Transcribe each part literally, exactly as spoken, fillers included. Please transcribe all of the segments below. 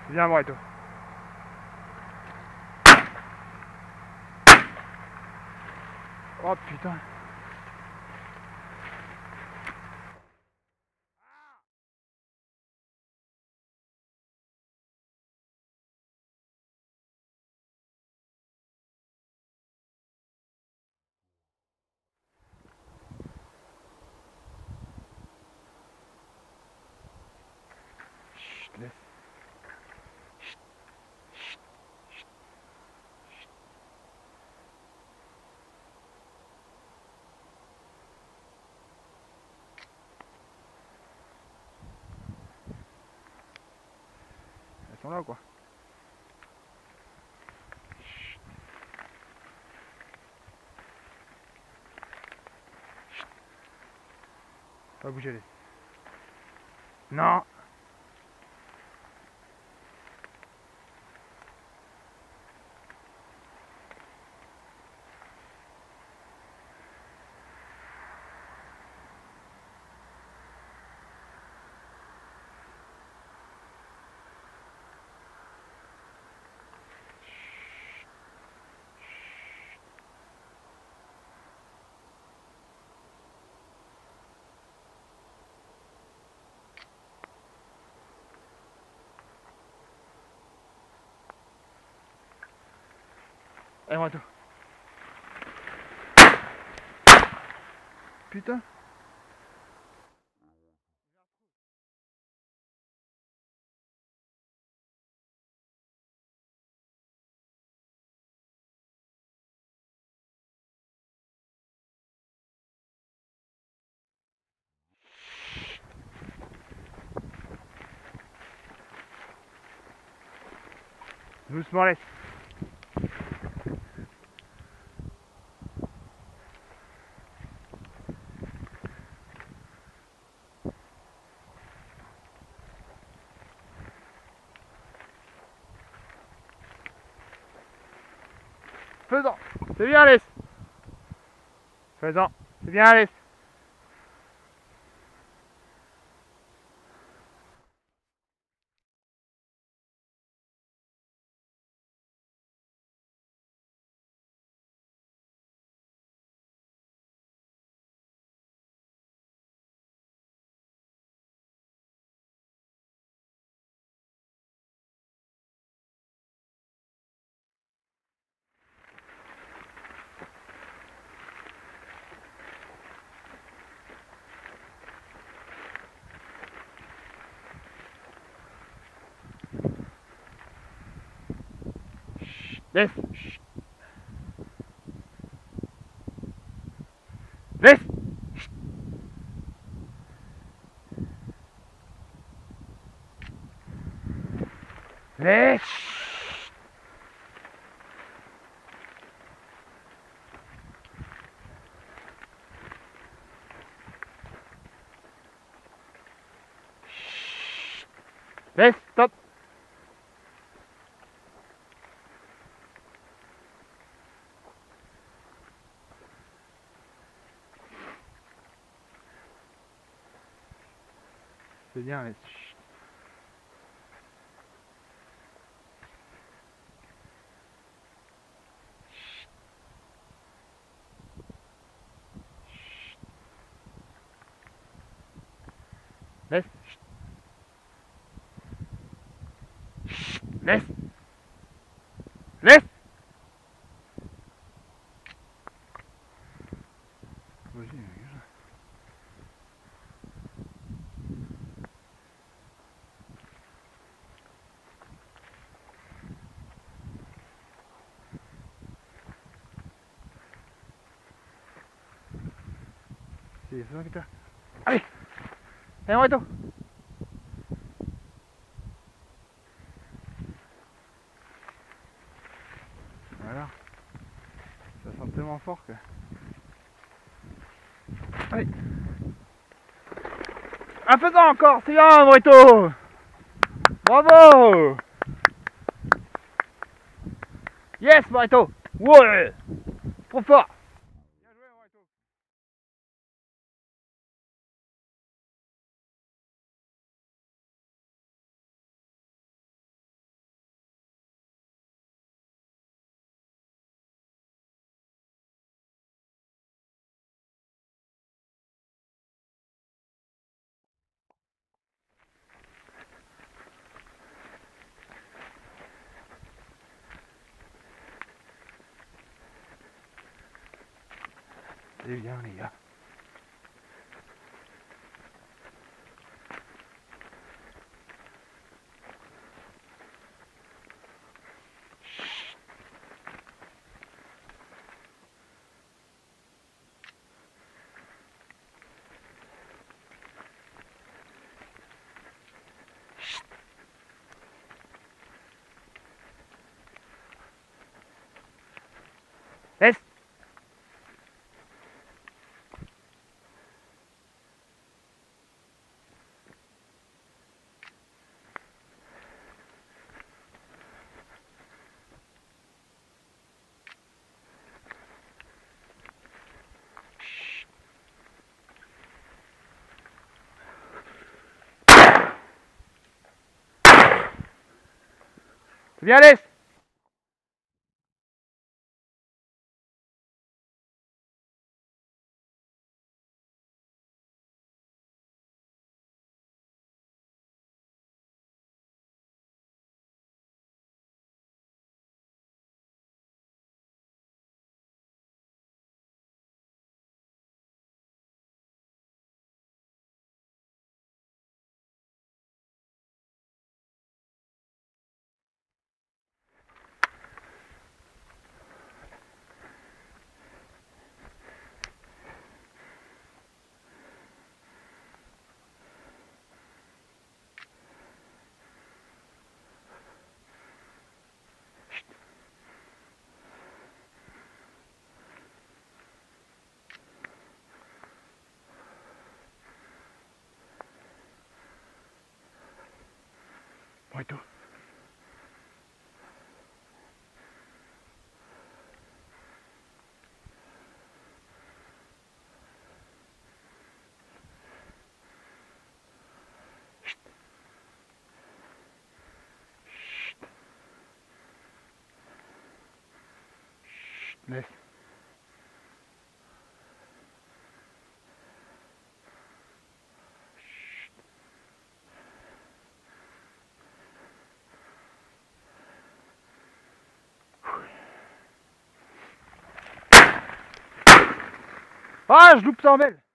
Viens voir et tout. Oh putain. Chut, laisse. Chut, chut, chut, chut. Elles sont là ou quoi? Chut. Chut. Pas bouger les. Non. Allez, moi tout. Putain. Doucement laisse. Faisant. C'est bien laisse. Faisant. C'est bien laisse. Laisse. Chut. Laisse. Chut. Laisse. Chut. Laisse. Stop. C'est bien laisse. Chut. Laisse. Chut. Chut. Laisse. Laisse. Vas-y, regarde. C'est ça que t'as. Allez. Allez, on va tout. Voilà. Ça sent tellement fort que. Allez. Un faisant encore, c'est bien, Brito. Bravo. Yes, Brito. Ouais. Trop fort. C'est bien les gars. Laisse. Viens, laisse. Bon et tout. Laisse. Ah, je loupe cent belle.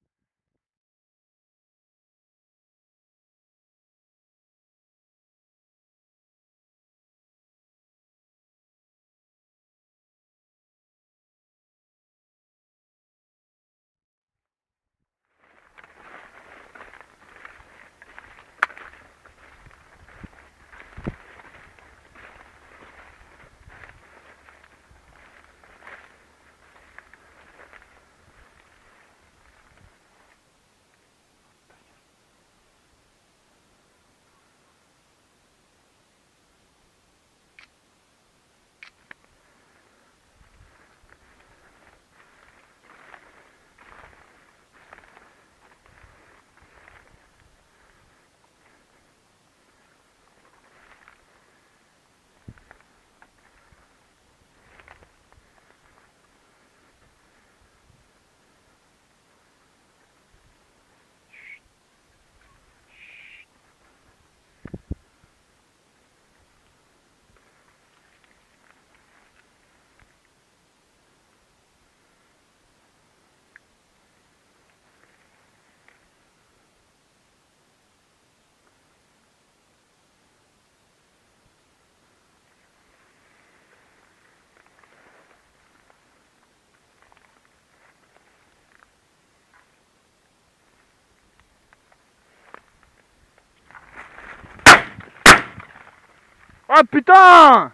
Ah putain!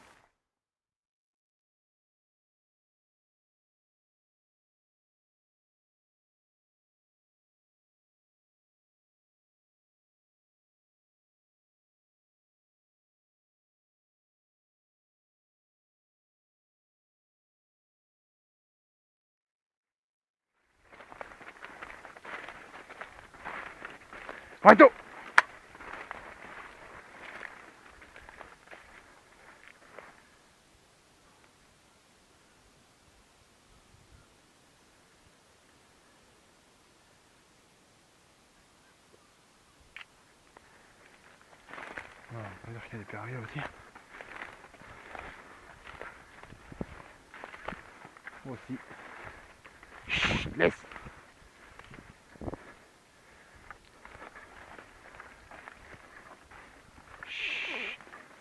Bon et tout. On va dire qu'il y a des perriers aussi. Moi aussi. Chut, laisse. Chut.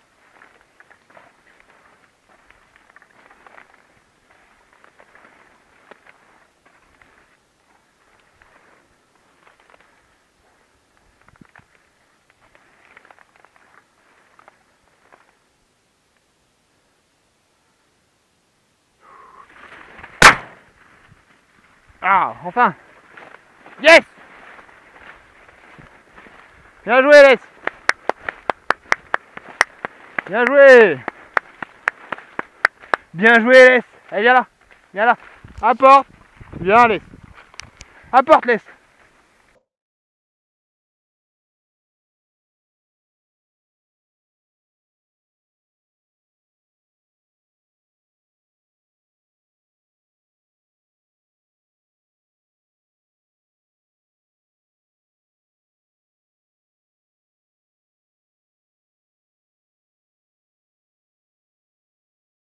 Ah, enfin. Yes. Bien joué, laisse. Bien joué. Bien joué, laisse. Allez, viens là. Viens là. Apporte. Viens, laisse. Apporte, laisse.